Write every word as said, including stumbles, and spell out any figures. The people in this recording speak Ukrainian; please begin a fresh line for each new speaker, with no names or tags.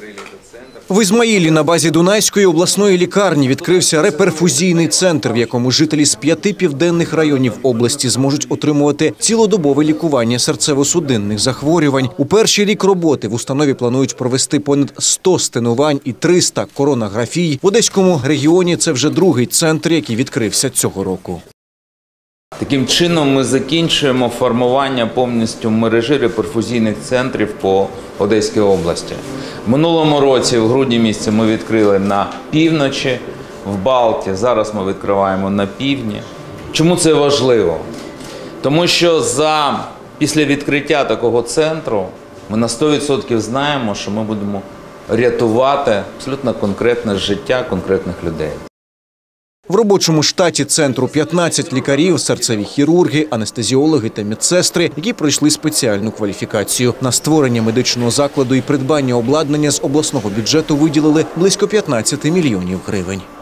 В Ізмаїлі на базі Дунайської обласної лікарні відкрився реперфузійний центр, в якому жителі з п'яти південних районів області зможуть отримувати цілодобове лікування серцево-судинних захворювань. У перший рік роботи в установі планують провести понад сто стенувань і триста коронографій. В Одеському регіоні це вже другий центр, який відкрився цього року.
Таким чином ми закінчуємо формування повністю мережі реперфузійних центрів по Одеській області. В минулому році, в грудні місяці, ми відкрили на півночі, в Балті, зараз ми відкриваємо на півдні. Чому це важливо? Тому що за, після відкриття такого центру ми на сто відсотків знаємо, що ми будемо рятувати абсолютно конкретне життя конкретних людей.
В робочому штаті центру п'ятнадцять лікарів, серцеві хірурги, анестезіологи та медсестри, які пройшли спеціальну кваліфікацію. На створення медичного закладу і придбання обладнання з обласного бюджету виділили близько п'ятнадцяти мільйонів гривень.